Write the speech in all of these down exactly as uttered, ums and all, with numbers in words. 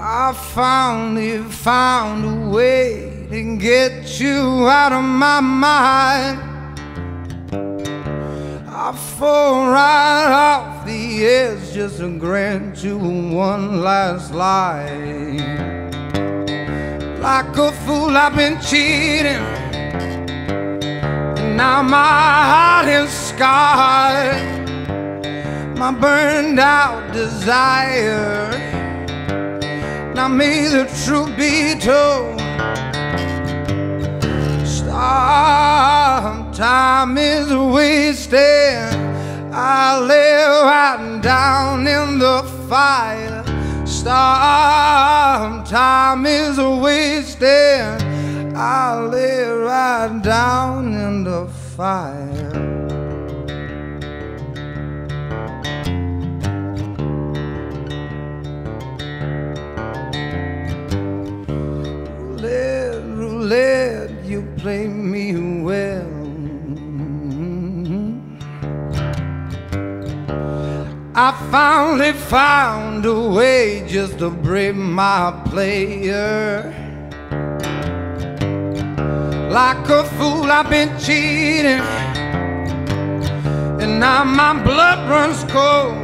I finally found a way to get you out of my mind. I fall right off the edge just to grant you one last lie. Like a fool I've been cheating, and now my heart is scarred. My burned out desire. Now may the truth be told, some time is wasted. I lay right down in the fire. Some time is wasted. I lay right down in the fire. Roulette, you play me well. I finally found a way just to break my player. Like a fool I've been cheating, and now my blood runs cold.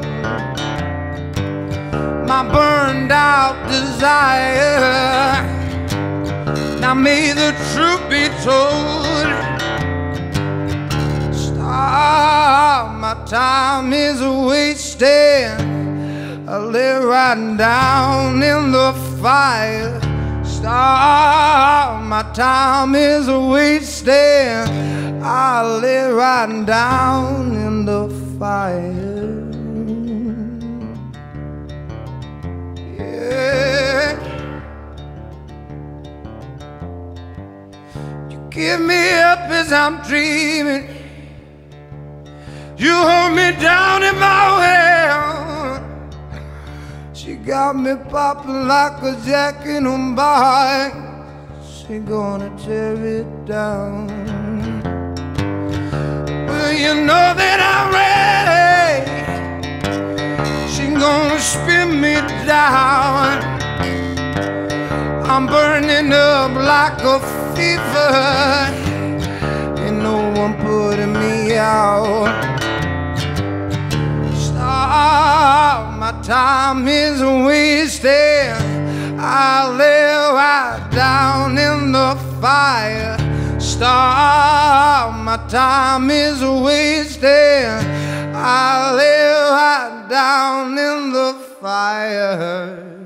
My burned out desire. Now may the truth be told, stop, my time is wasted. I lay right down in the fire. Stop, my time is wasted. I lay right down in the fire. Yeah. Give me up as I'm dreaming. You hold me down in my well. She got me popping like a jack in a bike. She gonna tear it down. Well, you know that I'm ready. She gonna spin me down. I'm burning up like a fever, and no one putting me out. Stop, my time is wasted. I lay right down in the fire. Stop, my time is wasted. I lay right down in the fire.